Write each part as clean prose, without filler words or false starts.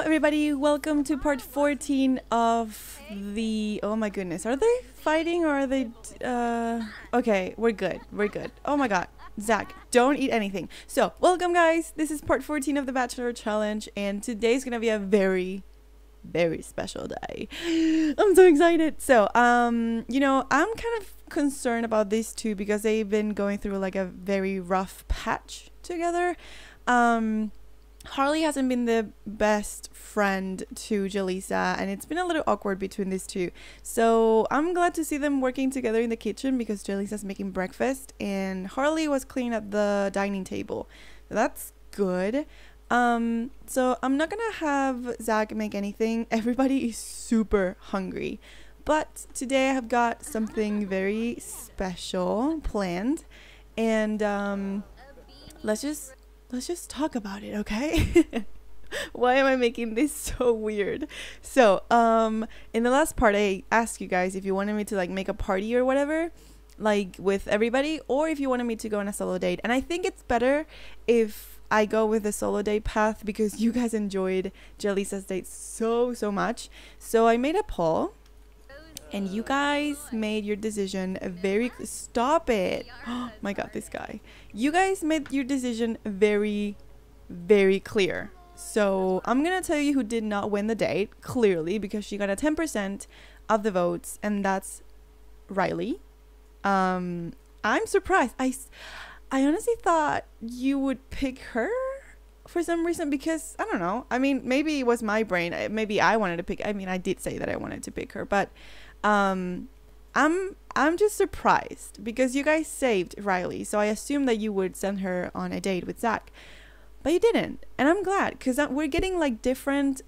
everybody, welcome to part 14 of the... Oh my goodness, are they fighting or are they... Okay, we're good, Oh my god, Zach, don't eat anything. So, welcome guys, this is part 14 of the Bachelor Challenge, and today's gonna be a very special day. I'm so excited. So, you know, I'm kind of concerned about these two because they've been going through like a very rough patch together. Harley hasn't been the best friend to Jaleesa, and it's been a little awkward between these two. So I'm glad to see them working together in the kitchen because Jaleesa's making breakfast and Harley was cleaning up the dining table. So that's good. So I'm not gonna have Zach make anything. Everybody is super hungry. But today I have got something very special planned, and let's just talk about it, okay? Why am I making this so weird? So, in the last part I asked you guys if you wanted me to like make a party or whatever, like with everybody, or if you wanted me to go on a solo date. And I think it's better if I go with the solo date path because you guys enjoyed Jaleesa's date so much. So I made a poll and you guys made your decision very... Stop it. Oh my god, this guy. You guys made your decision very clear. So I'm gonna tell you who did not win the date, clearly, because she got a 10% of the votes, and that's Riley. I'm surprised. I honestly thought you would pick her for some reason because, I don't know. I mean, maybe it was my brain. Maybe I wanted to pick... I mean, I did say that I wanted to pick her, but... I'm just surprised because you guys saved Riley, so I assumed that you would send her on a date with Zach, but you didn't, and I'm glad because we're getting like different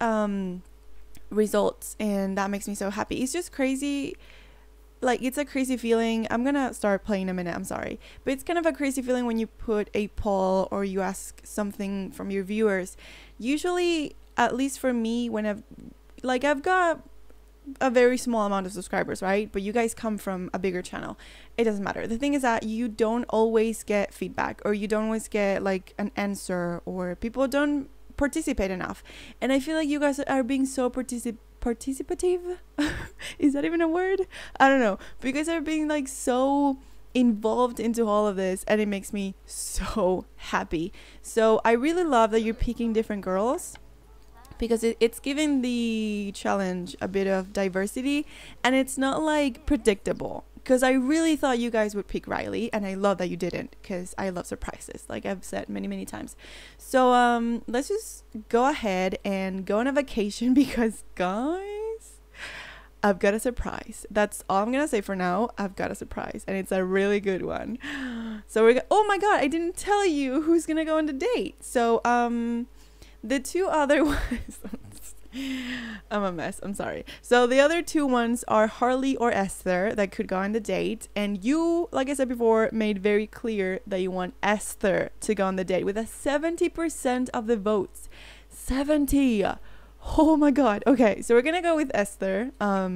results, and that makes me so happy. It's just crazy. Like, it's a crazy feeling. I'm gonna start playing in a minute, I'm sorry, but it's kind of a crazy feeling when you put a poll or you ask something from your viewers. Usually, at least for me, when I've got a very small amount of subscribers, right? But you guys come from a bigger channel. It doesn't matter. The thing is that you don't always get feedback, or you don't always get like an answer, or people don't participate enough. And I feel like you guys are being so participative. Is that even a word? I don't know. But you guys are being like so involved into all of this, and it makes me so happy. So I really love that you're picking different girls, because it's giving the challenge a bit of diversity, and it's not like predictable, because I really thought you guys would pick Riley, and I love that you didn't, because I love surprises, like I've said many times. So let's just go ahead and go on a vacation because guys, I've got a surprise. That's all I'm gonna say for now. I've got a surprise, and it's a really good one. So oh my god, I didn't tell you who's gonna go on the date. So the two other ones... I'm a mess, I'm sorry. So the other two ones are Harley or Esther that could go on the date, and you, like I said before, made very clear that you want Esther to go on the date with a 70% of the votes. 70! Oh my god. Okay, so we're gonna go with Esther.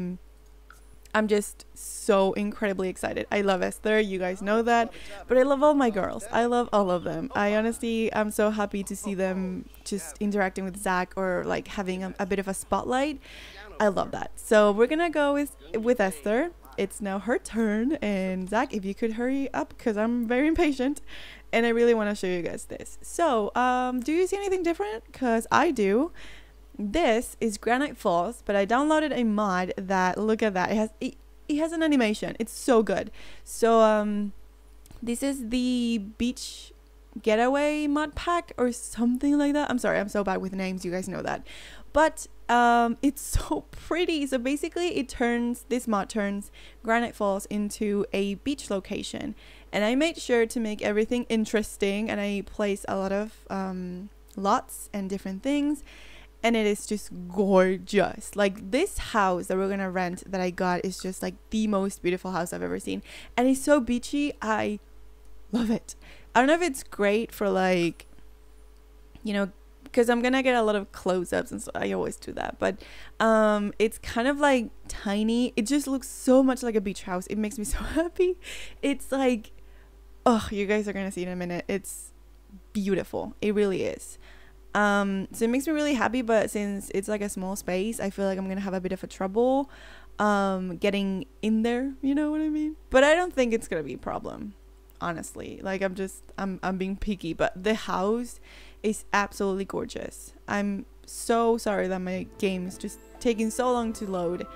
I'm just so incredibly excited. I love Esther, you guys know that, but I love all my girls. I love all of them. I'm so happy to see them just interacting with Zach, or like having a bit of a spotlight. I love that. So we're gonna go with Esther. It's now her turn, and Zach, if you could hurry up because I'm very impatient and I really want to show you guys this. So do you see anything different? Because I do. This is Granite Falls, but I downloaded a mod that, look at that, it has an animation. It's so good. So this is the beach getaway mod pack or something like that. I'm sorry, I'm so bad with names, you guys know that. But it's so pretty. So basically this mod turns Granite Falls into a beach location, and I made sure to make everything interesting, and I placed a lot of lots and different things. And it is just gorgeous. Like, this house that we're gonna rent that I got is just like the most beautiful house I've ever seen. And it's so beachy. I love it. I don't know if it's great for like, you know, because I'm gonna get a lot of close-ups, and so I always do that. But it's kind of like tiny. It just looks so much like a beach house. It makes me so happy. It's like, oh, you guys are gonna see in a minute. It's beautiful. It really is. So it makes me really happy, but since it's like a small space, I feel like I'm gonna have a bit of a trouble getting in there, you know what I mean? But I don't think it's gonna be a problem, honestly. Like I'm being picky, but the house is absolutely gorgeous. I'm so sorry that my game is just taking so long to load.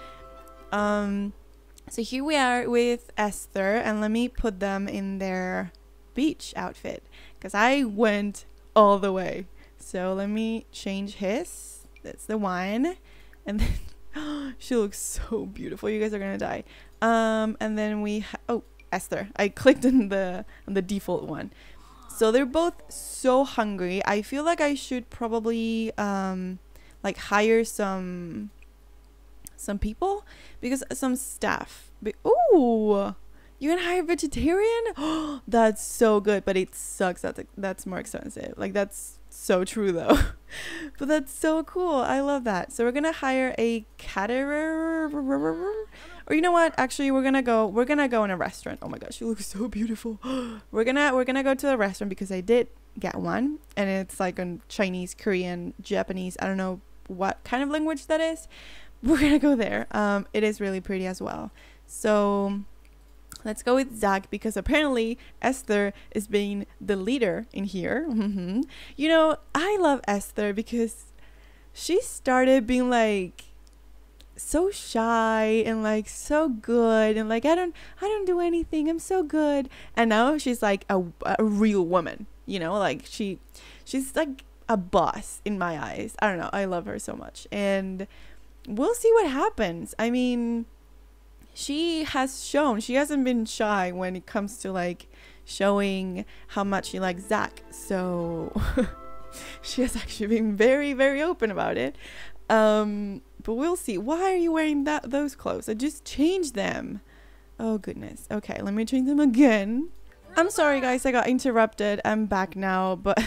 So here we are with Esther, and let me put them in their beach outfit because I went all the way. So let me change his. That's the one. And then she looks so beautiful. You guys are gonna die. And then we oh, Esther. I clicked on the default one. So they're both so hungry. I feel like I should probably like hire some people, because some staff. Ooh, you can hire vegetarian? That's so good, but it sucks that that's more expensive. Like, that's so true though. But that's so cool. I love that. So we're gonna hire a caterer, or you know what, actually we're gonna go in a restaurant. Oh my gosh, she looks so beautiful. we're gonna go to a restaurant because I did get one, and it's like on Chinese, Korean, Japanese, I don't know what kind of language that is. We're gonna go there. It is really pretty as well. So let's go with Zach, because apparently Esther is being the leader in here. You know, I love Esther because she started being like so shy and like so good, and like I don't do anything, I'm so good. And now she's like a real woman, you know, like she's like a boss in my eyes. I don't know, I love her so much, and we'll see what happens. I mean, she hasn't been shy when it comes to like showing how much she likes Zach. So she has actually been very, very open about it. But we'll see. Why are you wearing those clothes? I just changed them. Oh goodness. Okay, let me change them again. I'm sorry guys, I got interrupted. I'm back now, but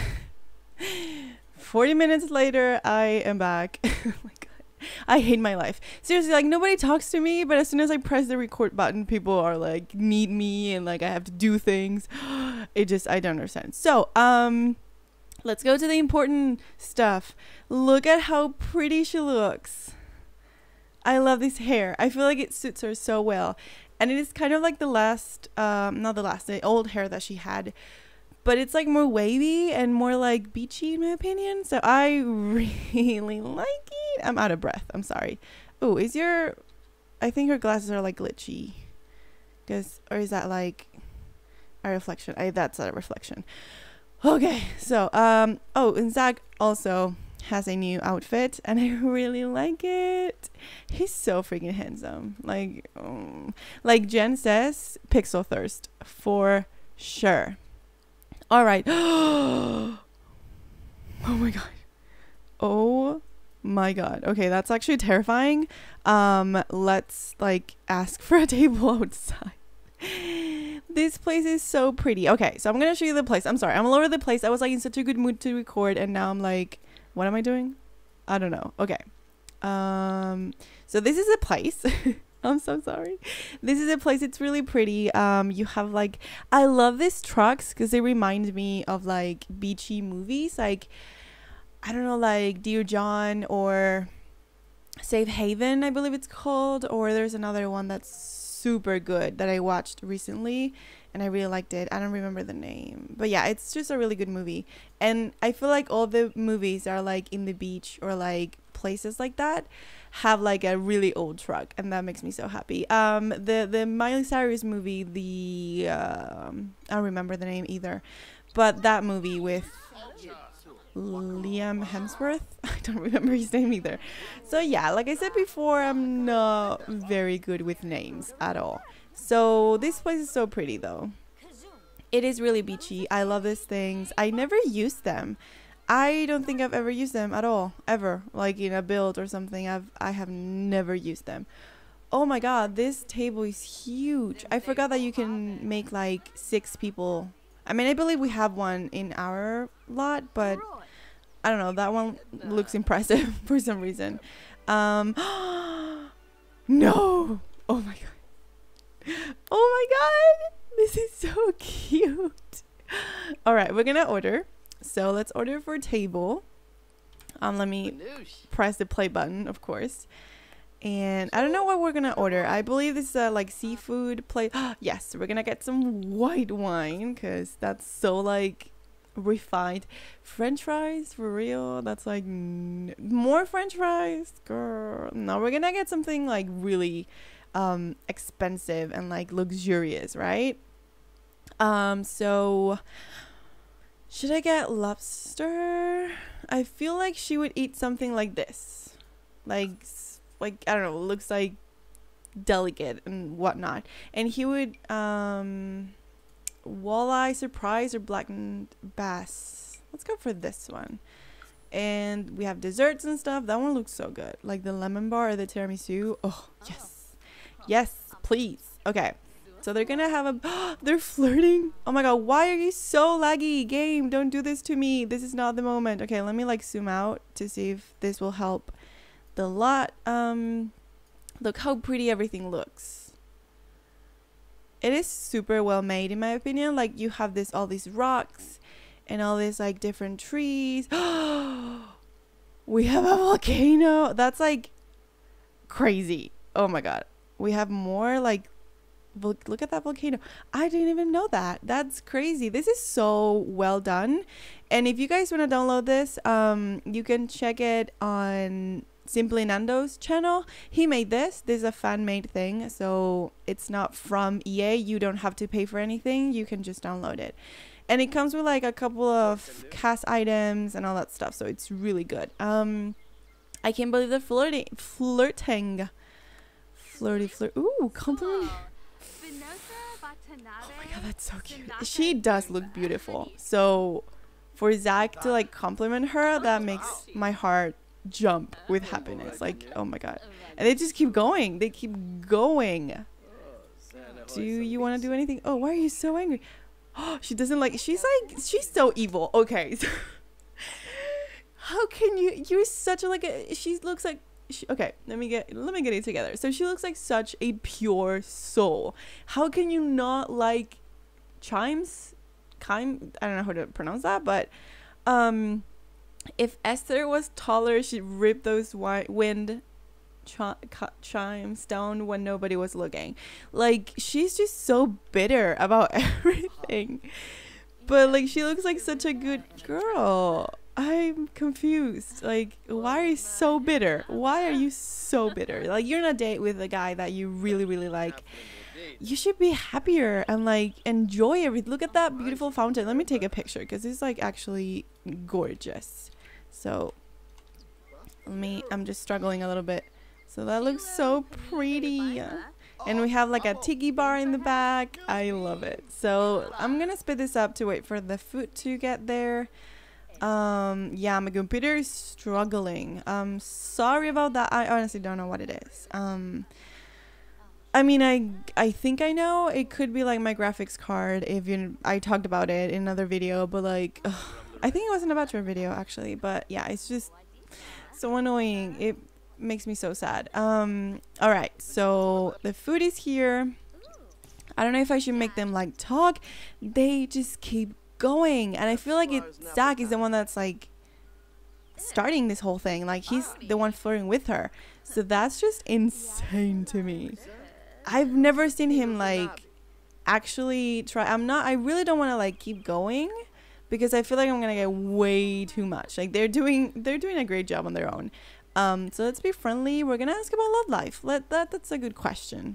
40 minutes later I am back. Oh my god, I hate my life. Seriously, like nobody talks to me, but as soon as I press the record button, people are like need me, and like I have to do things. I don't understand. So let's go to the important stuff. Look at how pretty she looks. I love this hair. I feel like it suits her so well, and it is kind of like the old hair that she had, but it's like more wavy and more like beachy in my opinion. So I really like it. I'm out of breath. I'm sorry. Oh, I think her glasses are like glitchy. Or is that like a reflection? That's a reflection. Okay, so oh, and Zach also has a new outfit, and I really like it. He's so freaking handsome. Like Jen says, pixel thirst for sure. All right. Oh my god. Oh my god. Okay, that's actually terrifying. Let's like ask for a table outside. This place is so pretty. Okay, so I'm gonna show you the place. I'm sorry, I'm all over the place. I was like in such a good mood to record, and now I'm like, what am I doing? I don't know. Okay. So this is a place. I'm so sorry. This is a place. It's really pretty. You have like, I love these trucks because they remind me of like beachy movies. Like, I don't know, like Dear John or Safe Haven, I believe it's called. Or there's another one that's super good that I watched recently and I really liked it. I don't remember the name, but yeah, it's just a really good movie. And I feel like all the movies are like in the beach or like places like that have like a really old truck, and that makes me so happy. The Miley Cyrus movie, I don't remember the name either, but that movie with Liam Hemsworth, I don't remember his name either. So yeah, like I said before, I'm not very good with names at all. So this place is so pretty though. It is really beachy. I love these things. I never used them. I don't think I've ever used them at all, ever, like in a build or something. I have never used them. Oh my god, this table is huge. I forgot that you can make like 6 people. I mean, I believe we have one in our lot, but I don't know, that one looks impressive for some reason. No! Oh my god. Oh my god! This is so cute. Alright, we're gonna order. So let's order for a table. Let me press the play button, of course. And I don't know what we're gonna order. I believe this is a like seafood plate. Yes, we're gonna get some white wine because that's so like refined. French fries for real? That's like more French fries, girl. No, we're gonna get something like really expensive and like luxurious, right? So should I get lobster? I feel like she would eat something like this, like I don't know, looks like delicate and whatnot. And he would walleye surprise or blackened bass. Let's go for this one. And we have desserts and stuff. That one looks so good, like the lemon bar or the tiramisu. Oh yes, yes please. Okay, so they're gonna have a they're flirting. Oh my god, why are you so laggy? Game, don't do this to me. This is not the moment. Okay, let me like zoom out to see if this will help the lot. Look how pretty everything looks. It is super well made in my opinion. Like you have this all these rocks and all these like different trees. We have a volcano. That's like crazy. Oh my god, we have more like look at that volcano. I didn't even know that. That's crazy. This is so well done. And if you guys want to download this, you can check it on Simply Nando's channel. He made this. This is a fan-made thing, so it's not from EA. You don't have to pay for anything. You can just download it. And it comes with like a couple of cast items and all that stuff, so it's really good. I can't believe the flirting. Ooh, compliment. Oh my god, that's so cute. She does look beautiful. So for Zach to like compliment her, that makes my heart jump with happiness. Like, oh my god. And they just keep going. They keep going. Do you want to do anything? Oh, why are you so angry? Oh, she doesn't like, she's so evil. Okay. How can you're such a like a, she looks like okay, let me get it together. So she looks like such a pure soul. How can you not like chimes? I don't know how to pronounce that, but if Esther was taller, she'd rip those wind chimes down when nobody was looking. Like, she's just so bitter about everything. But like, she looks like such a good girl. I'm confused. Like, why are you so bitter? Why are you so bitter? Like, you're on a date with a guy that you really, really like. You should be happier and like enjoy everything. Look at that beautiful fountain. Let me take a picture because it's like actually gorgeous. So I'm just struggling a little bit. So that looks so pretty. And we have like a tiki bar in the back. I love it. So I'm gonna speed this up to wait for the food to get there. Yeah, my computer is struggling. Sorry about that. I honestly don't know what it is. I mean, I think I know. It could be like my graphics card. I talked about it in another video, but like, ugh, I think it was in a Bachelor video actually. But yeah, it's just so annoying. It makes me so sad. All right, so the food is here. I don't know if I should make them like talk. They just keep going, and I feel like Zach is the one that's like starting this whole thing. Like, he's the one flirting with her. So that's just insane to me. I've never seen him like actually try. I really don't want to like keep going because I feel like I'm gonna get way too much. Like, they're doing a great job on their own. So let's be friendly. We're gonna ask about love life. That's a good question.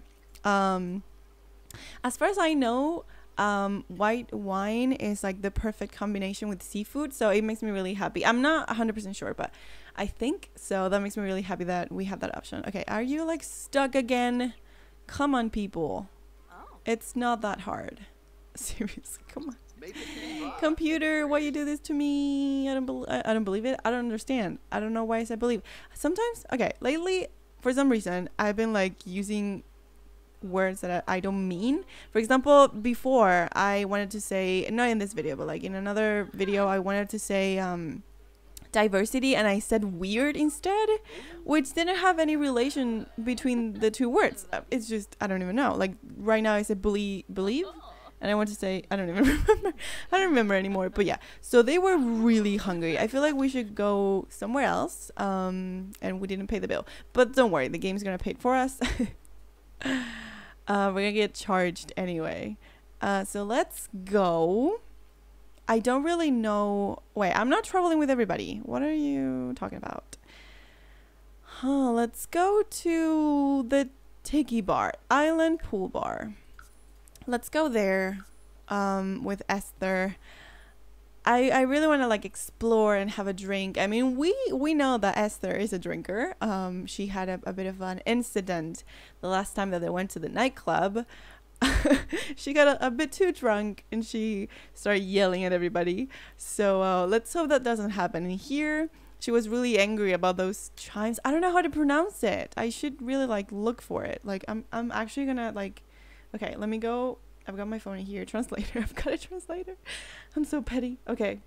As far as I know, white wine is like the perfect combination with seafood, so it makes me really happy. I'm not 100% sure, but I think so. That makes me really happy that we have that option. Okay, are you like stuck again? Come on, people. It's not that hard. Seriously, come on. Computer, why you do this to me? I don't believe it. I don't understand. I don't know why I said believe. Sometimes, okay, lately for some reason I've been like using words that I don't mean. For example, before I wanted to say, not in this video, but like in another video, I wanted to say diversity, and I said weird instead, which didn't have any relation between the two words. It's just, I don't even know. Like right now I said believe, And I want to say, I don't even remember. I don't remember anymore. But yeah, so they were really hungry. I feel like we should go somewhere else. And we didn't pay the bill. But don't worry, the game's gonna pay it for us. We're gonna get charged anyway. So let's go. I don't really know. Wait, I'm not traveling with everybody. What are you talking about? Let's go to the Tiki Bar, Island Pool Bar. Let's go there with Esther. I really want to like explore and have a drink. I mean, we know that Esther is a drinker. She had a bit of an incident the last time that they went to the nightclub. She got a bit too drunk and she started yelling at everybody. So let's hope that doesn't happen. And here she was really angry about those chimes. I don't know how to pronounce it. I should really like look for it. Like I'm actually gonna like, okay, let me go. I've got my phone here. Translator. I've got a translator. I'm so petty. Okay.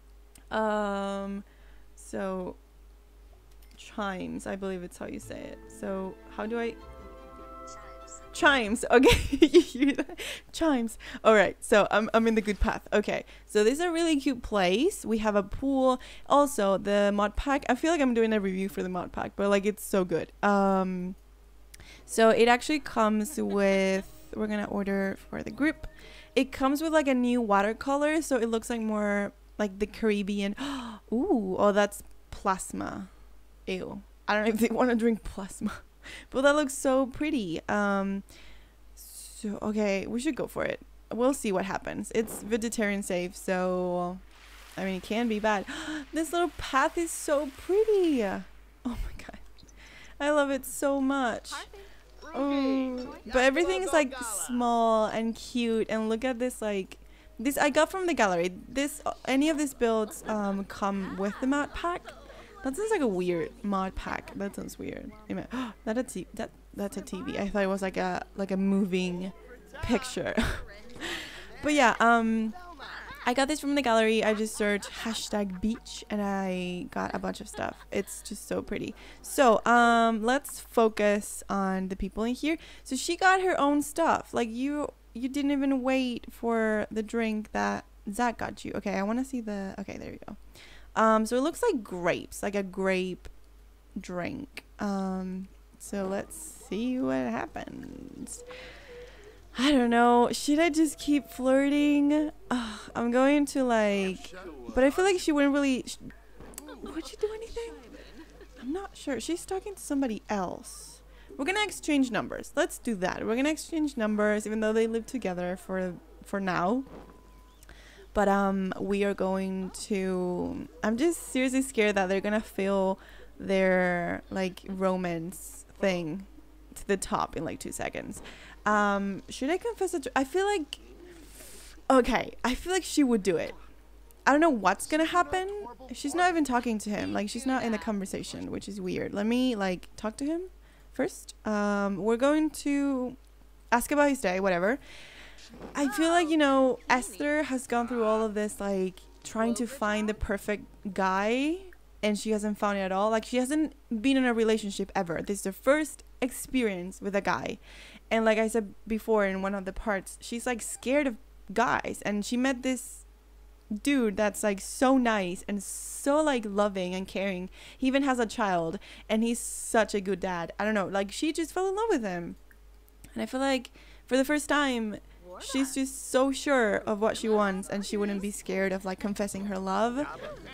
So chimes, I believe it's how you say it. So how do I? Chimes. Okay. You hear that? Chimes. All right. So I'm in the good path. Okay. So this is a really cute place. We have a pool. Also, the mod pack. I feel like I'm doing a review for the mod pack, but like it's so good. So it actually comes with, we're gonna order for the group. It comes with like a new watercolor, so it looks like more like the Caribbean. Ooh, oh, that's plasma. Ew. I don't know if they want to drink plasma. But that looks so pretty. So okay, we should go for it. We'll see what happens. It's vegetarian safe, so I mean it can be bad. This little path is so pretty. Oh my god, I love it so much. Oh, but everything's like small and cute. And look at this, like this I got from the gallery. This any of these builds come with the mod pack. That sounds like a weird mod pack. That sounds weird. That's a TV. I thought it was like a moving picture. But yeah, I got this from the gallery. I just searched #beach and I got a bunch of stuff. It's just so pretty. So let's focus on the people in here. So she got her own stuff. Like you didn't even wait for the drink that Zach got you. Okay, I want to see the. Okay, there you go. So it looks like grapes, like a grape drink. So let's see what happens. I don't know. Should I just keep flirting? I'm going to like, but I feel like she wouldn't really. Would she do anything? I'm not sure. She's talking to somebody else. We're gonna exchange numbers. Let's do that. We're gonna exchange numbers, even though they live together for now. But we are going to, I'm just seriously scared that they're gonna feel their like romance thing to the top in like 2 seconds. Should I confess it? I feel like, okay, I feel like she would do it. I don't know what's gonna happen. She's not even talking to him. Like she's not in the conversation, which is weird. Let me like talk to him first. We're going to ask about his day, whatever. I feel like, you know, Esther has gone through all of this, like, trying to find the perfect guy, and she hasn't found it at all. Like, she hasn't been in a relationship ever. This is her first experience with a guy. And like I said before in one of the parts, she's, like, scared of guys. And she met this dude that's, like, so nice and so, like, loving and caring. He even has a child, and he's such a good dad. I don't know. Like, she just fell in love with him. And I feel like for the first time, she's just so sure of what she wants, and she wouldn't be scared of like confessing her love.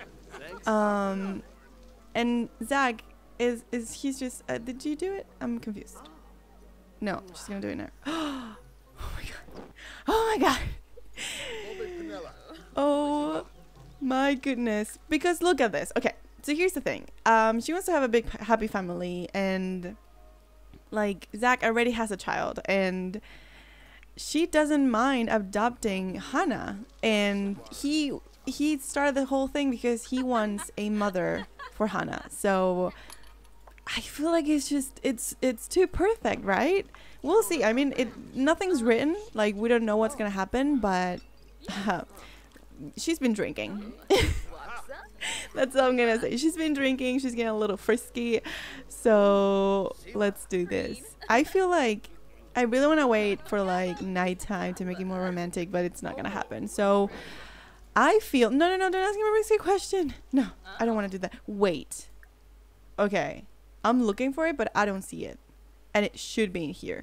And Zach is he's just did you do it? I'm confused. No, she's gonna do it now. Oh my god. Oh my god. Oh my goodness. Because look at this. Okay, so here's the thing. She wants to have a big happy family, and like Zach already has a child, and she doesn't mind adopting Hannah, and he started the whole thing because he wants a mother for Hannah. So I feel like it's just it's too perfect, right? We'll see. I mean, nothing's written, like we don't know what's gonna happen, but she's been drinking. That's all I'm gonna say. She's been drinking. She's getting a little frisky. So let's do this. I feel like I really want to wait for like nighttime to make it more romantic, but it's not gonna happen. So I feel no, don't ask me a risky question. No, I don't want to do that. Wait. Okay, I'm looking for it, but I don't see it, and it should be in here.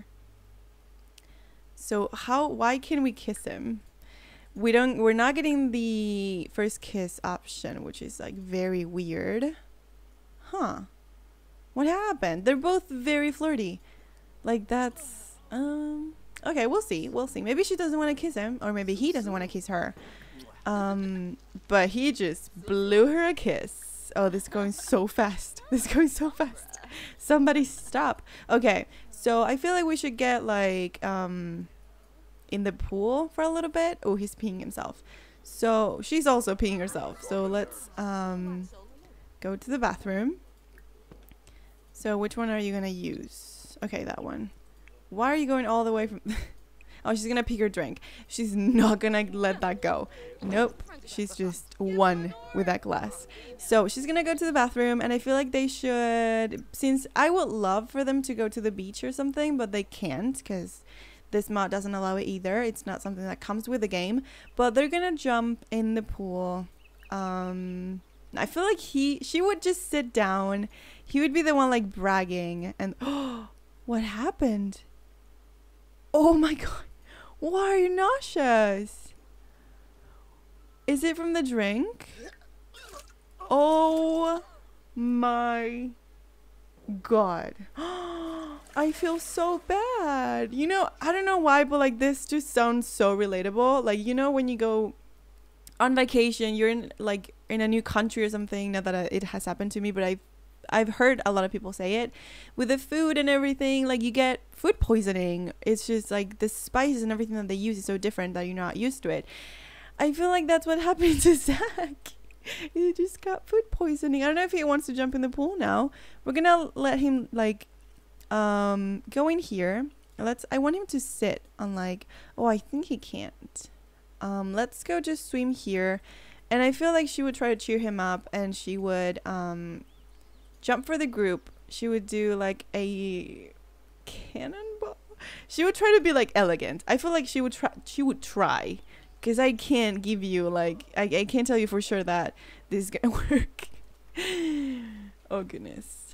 So why can't we kiss him? We're not getting the first kiss option, which is like very weird. Huh. What happened? They're both very flirty. Like that's okay, we'll see. Maybe she doesn't want to kiss him, or maybe he doesn't want to kiss her. But he just blew her a kiss. Oh, this is going so fast. Somebody stop. Okay, so I feel like we should get like in the pool for a little bit. Oh, he's peeing himself. So she's also peeing herself. So let's go to the bathroom. So which one are you gonna use? Okay, that one. Why are you going all the way from oh, she's gonna pee her drink. She's not gonna let that go. Nope. She's just one with that glass. So she's gonna go to the bathroom, and I feel like they should, since I would love for them to go to the beach or something, but they can't because this mod doesn't allow it either. It's not something that comes with the game, but they're gonna jump in the pool. I feel like she would just sit down. He would be the one like bragging, and oh, what happened? Oh my god. Why are you nauseous? Is it from the drink? Oh my god. I feel so bad. You know, I don't know why, but like this just sounds so relatable. Like, you know, when you go on vacation, you're in like in a new country or something. Not that it has happened to me, but I've heard a lot of people say it with the food and everything. Like you get food poisoning. It's just like the spices and everything that they use is so different that you're not used to it. I feel like that's what happened to Zach. He just got food poisoning. I don't know if he wants to jump in the pool now. We're gonna let him like go in here. I want him to sit on like, oh, I think he can't. Let's go just swim here. And I feel like she would try to cheer him up, and she would jump for the group. She would do like a cannonball. She would try to be like elegant. I feel like she would try because I can't give you like I can't tell you for sure that this is gonna work. Oh goodness.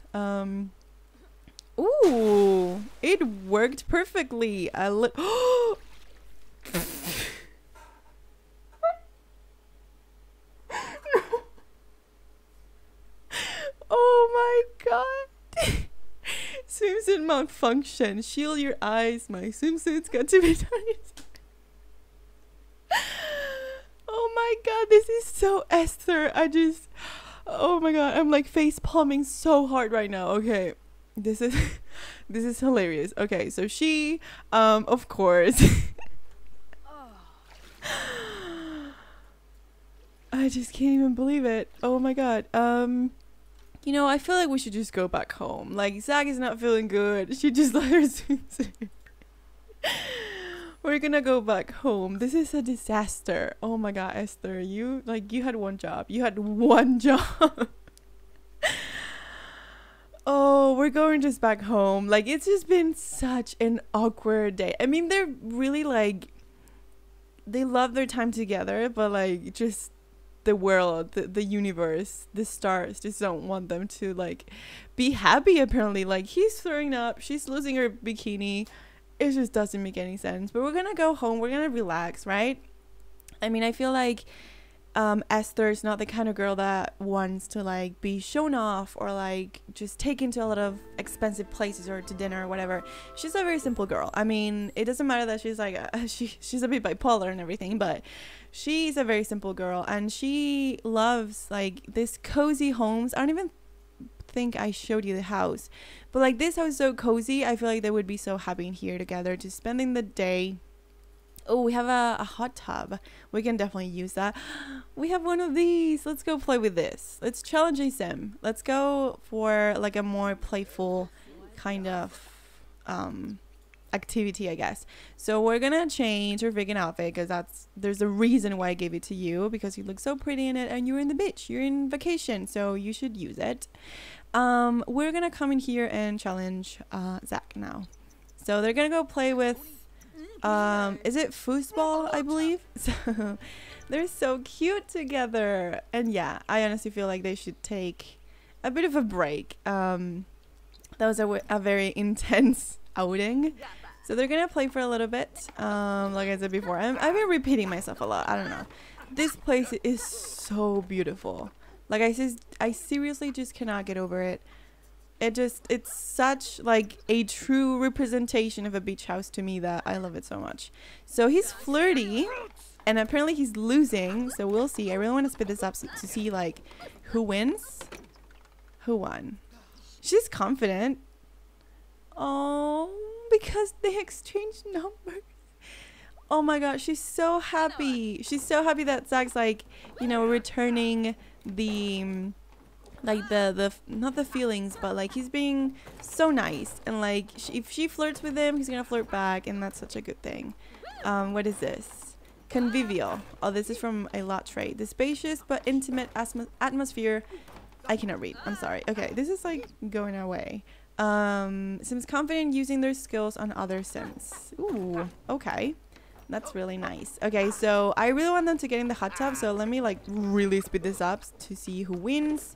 Ooh, it worked perfectly. Oh my god. Swimsuit malfunction. Shield your eyes. My swimsuit's got to be tight. Oh my god, this is so Esther. Oh my god, I'm like face palming so hard right now. Okay. This is hilarious. Okay, so she of course I just can't even believe it. Oh my god. You know, I feel like we should just go back home. Like, Zach is not feeling good. She just let her swimsuit. We're gonna go back home. This is a disaster. Oh my god, Esther. You had one job. You had one job. Oh, we're going just back home. Like, it's just been such an awkward day. I mean, they're really, like, they love their time together, but, like, just the world, the universe, the stars just don't want them to like be happy. Apparently, like he's throwing up, she's losing her bikini. It just doesn't make any sense. But we're gonna go home, we're gonna relax, right? I mean, I feel like Esther's not the kind of girl that wants to like be shown off or like just taken to a lot of expensive places or to dinner or whatever. She's a very simple girl. I mean, it doesn't matter that she's like she's a bit bipolar and everything, but she's a very simple girl, and she loves like this cozy homes. I don't even think I showed you the house, but like this house is so cozy. I feel like they would be so happy in here together, just spending the day. Oh, we have a hot tub. We can definitely use that. We have one of these. Let's go play with this. Let's challenge a sim. Let's go for like a more playful kind of activity, I guess. So we're gonna change her vegan outfit because there's a reason why I gave it to you, because you look so pretty in it and you're in the beach, you're in vacation, so you should use it. We're gonna come in here and challenge Zach now. So they're gonna go play with, is it foosball, I believe? So they're so cute together. And yeah, I honestly feel like they should take a bit of a break. That was a very intense outing. So they're gonna play for a little bit. Like I said before, I've been repeating myself a lot. I don't know. This place is so beautiful. Like I seriously just cannot get over it. It's such like a true representation of a beach house to me that I love it so much. So he's flirty, and apparently he's losing. So we'll see. I really want to speed this up to see like who wins, who won. She's confident. Oh, because they exchanged numbers. Oh my god, she's so happy. She's so happy that Zach's like, you know, returning the like the not the feelings, but like he's being so nice, and like if she flirts with him, he's gonna flirt back, and that's such a good thing. What is this? Convivial. Oh, this is from a lot trade. The spacious but intimate atmosphere. I cannot read. I'm sorry. Okay, this is like going away. Sims confident using their skills on other Sims. Ooh, okay. That's really nice. Okay, so I really want them to get in the hot tub, so let me like really speed this up to see who wins.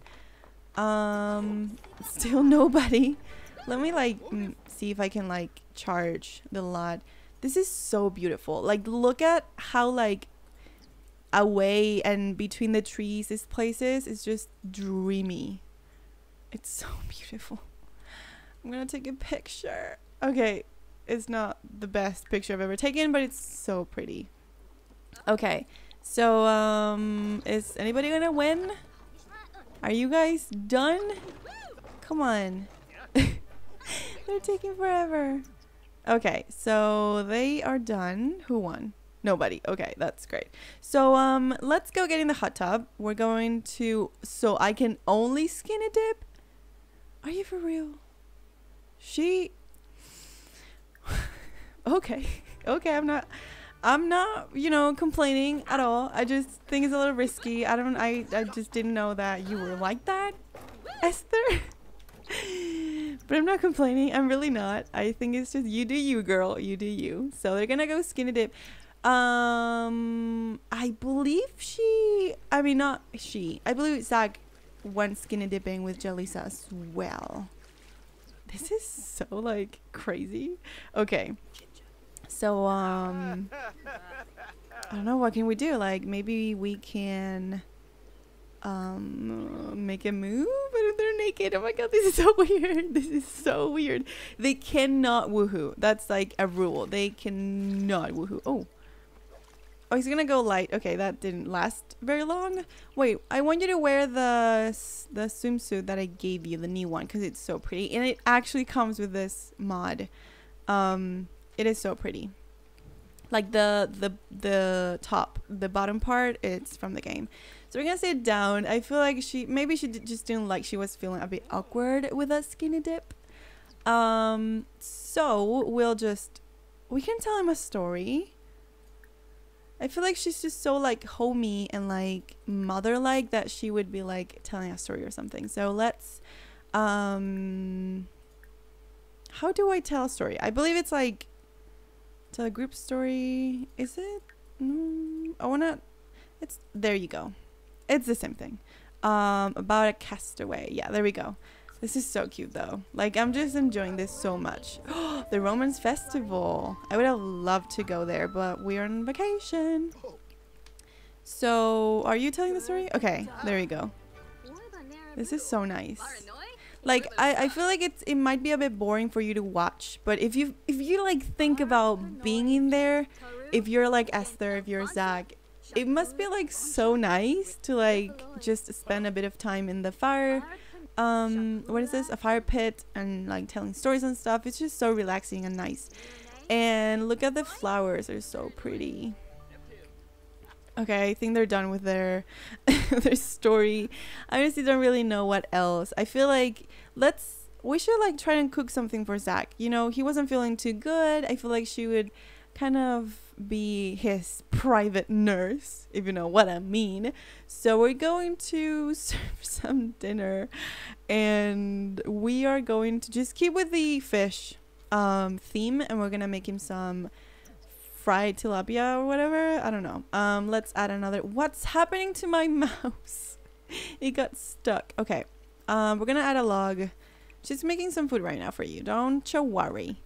Still nobody. Let me like see if I can like charge the lot. This is so beautiful. Like look at how like away and between the trees this place is. It's just dreamy. It's so beautiful. I'm gonna take a picture. Okay, it's not the best picture I've ever taken, but it's so pretty. Okay, so is anybody gonna win? Are you guys done? Come on. They're taking forever. Okay, so they are done. Who won? Nobody. Okay, that's great. So let's go get in the hot tub. We're going to, so I can only skinny dip? Are you for real? She okay. Okay, I'm not, you know, complaining at all. I just think it's a little risky. I just didn't know that you were like that, Esther. But I'm not complaining. I'm really not. I think it's just you do you, girl. You do you. So they're gonna go skinny dip. I believe I believe Zach went skinny dipping with Jelisa as well. This is so like crazy. Okay. So I don't know, what can we do? Like maybe we can make a move, but they're naked. Oh my god, this is so weird. This is so weird. They cannot woohoo. That's like a rule. They cannot woohoo. Oh, he's gonna go light. Okay, that didn't last very long. Wait, I want you to wear the swimsuit that I gave you, the new one, because it's so pretty, and it actually comes with this mod. It is so pretty. Like the top, the bottom part, it's from the game. So we're gonna sit down. I feel like maybe she just didn't like, she was feeling a bit awkward with a skinny dip. So we can tell him a story. I feel like she's just so like homey and like mother-like that she would be like telling a story or something. So let's how do I tell a story? I believe it's like tell a group story. Is it? It's there you go. It's the same thing. About a castaway. Yeah, there we go. This is so cute though. Like I'm just enjoying this so much. The Romance Festival. I would have loved to go there, but we're on vacation. So are you telling the story? Okay, there you go. This is so nice. Like I feel like it might be a bit boring for you to watch, but if you like think about being in there, if you're like Esther, if you're Zach, it must be like so nice to like just spend a bit of time in the fire. What is this? A fire pit, and like telling stories and stuff. It's just so relaxing and nice. And look at the flowers, they're so pretty. Okay, I think they're done with their their story. I honestly don't really know what else. I feel like we should like try and cook something for Zach. You know, he wasn't feeling too good. I feel like she would kind of be his private nurse, if you know what I mean. So we're going to serve some dinner, and we are going to just keep with the fish. theme, and we're gonna make him some fried tilapia or whatever. I don't know. Let's add another. What's happening to my mouse? It got stuck. Okay. We're gonna add a log. She's making some food right now for you. Don't you worry.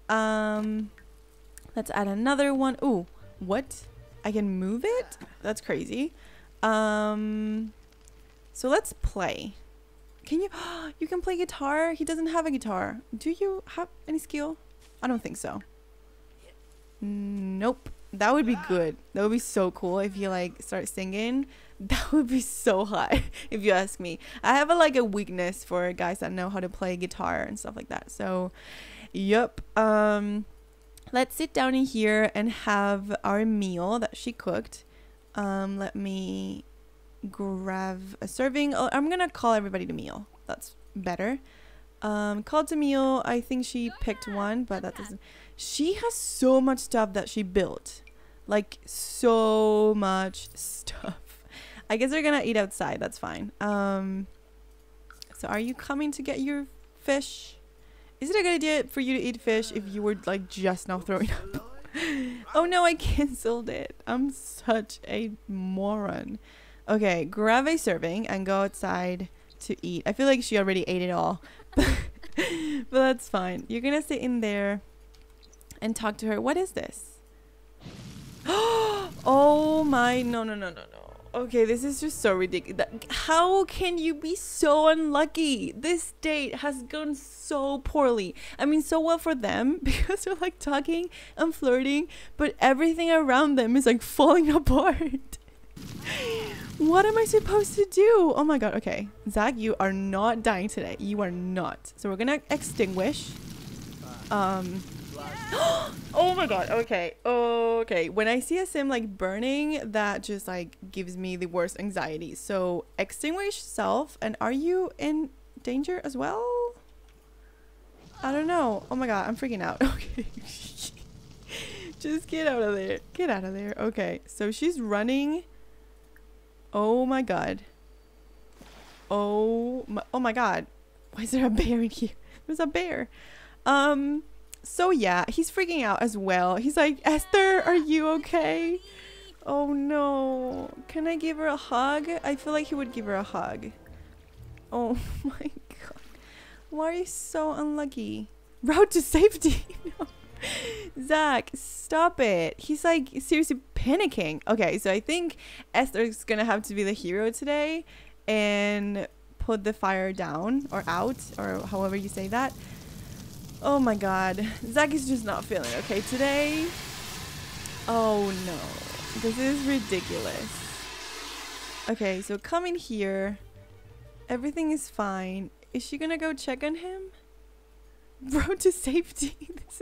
Let's add another one. Ooh, what? I can move it? That's crazy. So let's play. Can you? You can play guitar? He doesn't have a guitar. Do you have any skill? I don't think so. Nope. That would be good. That would be so cool if you like start singing. That would be so hot if you ask me. I have a weakness for guys that know how to play guitar and stuff like that. So, yep. Let's sit down in here and have our meal that she cooked. Let me grab a serving. Oh, I'm gonna call everybody to meal. That's better. Called to meal. I think she picked one, but that doesn't. She has so much stuff that she built, like so much stuff. I guess they're gonna eat outside. That's fine. So are you coming to get your fish? Is it a good idea for you to eat fish if you were like just now throwing up? Oh no, I canceled it. I'm such a moron. Okay, grab a serving and go outside to eat. I feel like she already ate it all. But that's fine. You're gonna sit in there and talk to her. What is this? Oh my, no. Okay, this is just so ridiculous. How can you be so unlucky? This date has gone so poorly. I mean, so well for them because they're like talking and flirting, but everything around them is like falling apart. What am I supposed to do? Oh my god. Okay, Zach, you are not dying today. You are not. So we're gonna extinguish. Oh my god. Okay, when I see a sim like burning, that just like gives me the worst anxiety. So extinguish self. And are you in danger as well? I don't know. Oh my god, I'm freaking out. Okay. Just get out of there. Get out of there. Okay, so she's running. Oh my god. Oh my god. Why is there a bear in here? There's a bear. So yeah, he's freaking out as well. He's like, Esther, are you okay? Oh no. Can I give her a hug? I feel like he would give her a hug. Oh my god. Why are you so unlucky? Route to safety. No. Zach, stop it. He's like seriously panicking. Okay, so I think Esther's gonna have to be the hero today and put the fire down or out or however you say that. Oh my god. Zach is just not feeling okay today. Oh no. This is ridiculous. Okay, so come in here. Everything is fine. Is she gonna go check on him? Road to safety.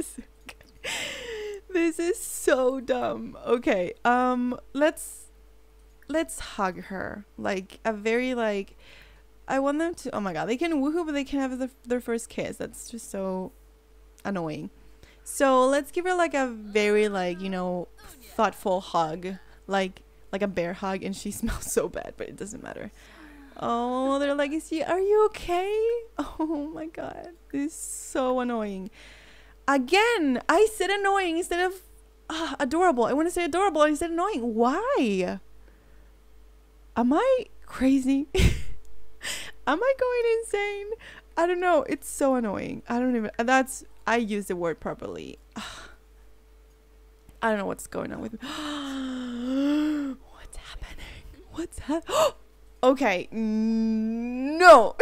This is so dumb. Okay, let's hug her. Like a very like I want them to, oh my god, they can woohoo but they can have their first kiss. That's just so annoying. So let's give her like a very like, you know, thoughtful hug, like a bear hug, and she smells so bad, but it doesn't matter. Oh, their legacy, are you okay? Oh my god, this is so annoying. Again, I said annoying instead of adorable. I want to say adorable and I said annoying. Why? Am I crazy? Am I going insane? I don't know. It's so annoying. I don't even, I use the word properly. I don't know what's going on with me. What's happening? What's happening? Okay. No.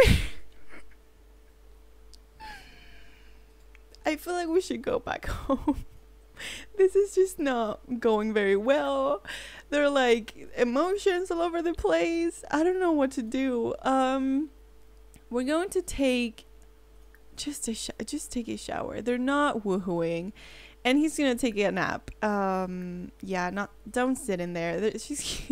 I feel like we should go back home. This is just not going very well. There are like emotions all over the place. I don't know what to do. We're going to take just take a shower. They're not woohooing, and he's gonna take a nap. Yeah, don't sit in there. She's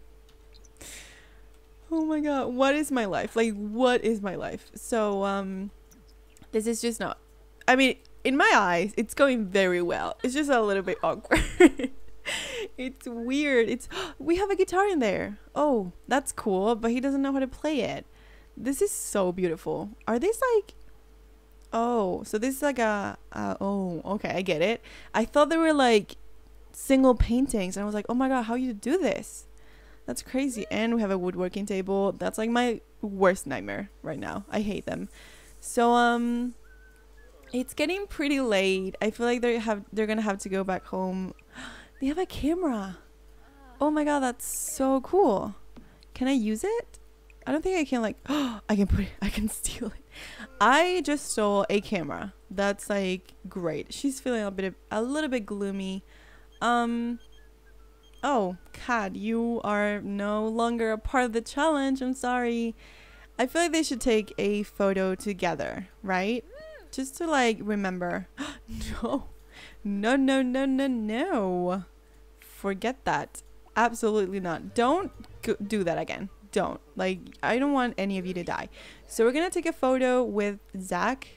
oh my god, what is my life? Like, what is my life? So this is just not, I mean, in my eyes it's going very well. It's just a little bit awkward. It's weird. We have a guitar in there. Oh, that's cool, but he doesn't know how to play it. This is so beautiful. Are these like, Oh, so this is like a oh, okay, I get it. I thought they were like single paintings, and I was like, oh my god, how you do this? That's crazy. And we have a woodworking table. That's like my worst nightmare right now. I hate them. So it's getting pretty late. I feel like they're gonna have to go back home. They have a camera. Oh my god, that's so cool. Can I use it? I don't think I can, like, I can steal it. I just stole a camera. That's like great. She's feeling a little bit gloomy. Oh, Kat, you are no longer a part of the challenge. I'm sorry. I feel like they should take a photo together, right? Just to like remember. No. No. Forget that. Absolutely not. Don't do that again. Don't. Like, I don't want any of you to die. So we're gonna take a photo with Zach.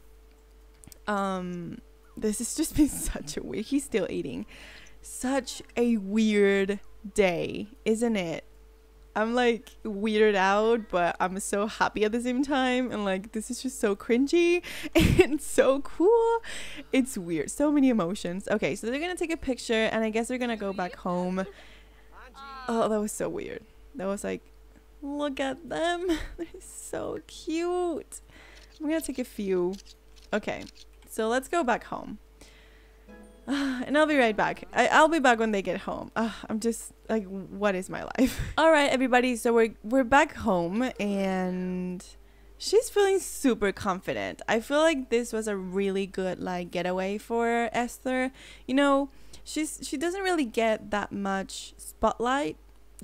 This has just been such a weird, he's still eating. Such a weird day, isn't it? I'm like weirded out, but I'm so happy at the same time, and like this is just so cringy and so cool. It's weird, so many emotions. Okay, so they're gonna take a picture, and I guess they're gonna go back home. Oh, that was so weird. That was like, look at them. They're so cute. I'm gonna take a few. Okay, so let's go back home. And I'll be right back. I'll be back when they get home. I'm just like, what is my life? All right, everybody. So we're back home, and she's feeling super confident. I feel like this was a really good like getaway for Esther. You know, she doesn't really get that much spotlight.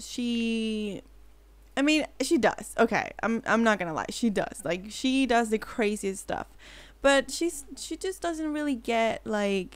I mean, she does. Okay, I'm not gonna lie. She does. Like, she does the craziest stuff, but she just doesn't really get like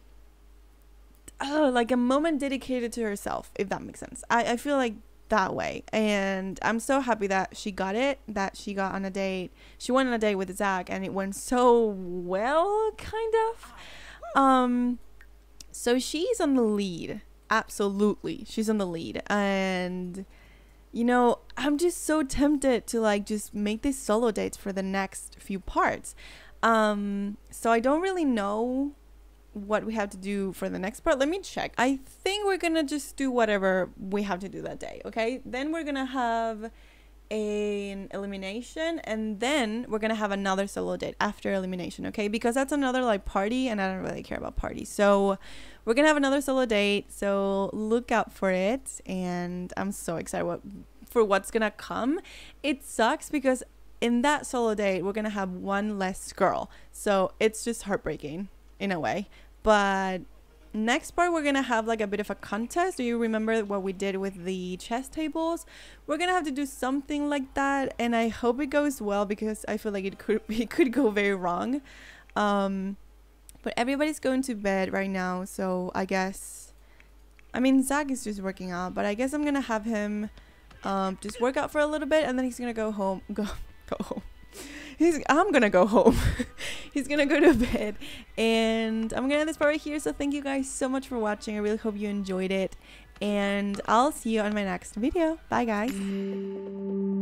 a moment dedicated to herself, if that makes sense. I feel like that way, and I'm so happy that she got it, that she got on a date. She went on a date with Zach, and it went so well, kind of. So she's on the lead. Absolutely, she's on the lead, and you know, I'm just so tempted to like just make these solo dates for the next few parts. So I don't really know what we have to do for the next part. Let me check. I think we're gonna just do whatever we have to do that day. Okay, then we're gonna have an elimination, and then we're gonna have another solo date after elimination. Okay, because that's another like party, and I don't really care about parties, so we're gonna have another solo date, so look out for it. And I'm so excited for what's gonna come. It sucks because in that solo date we're gonna have one less girl, so it's just heartbreaking in a way. But next part we're gonna have like a bit of a contest. Do you remember what we did with the chess tables? We're gonna have to do something like that, and I hope it goes well, because I feel like it could go very wrong. But everybody's going to bed right now, so I guess, I mean, Zach is just working out, but I guess I'm gonna have him just work out for a little bit, and then he's gonna go home. Go home. I'm gonna go home. He's gonna go to bed, and I'm gonna end this part right here. So thank you guys so much for watching. I really hope you enjoyed it, and I'll see you on my next video. Bye guys.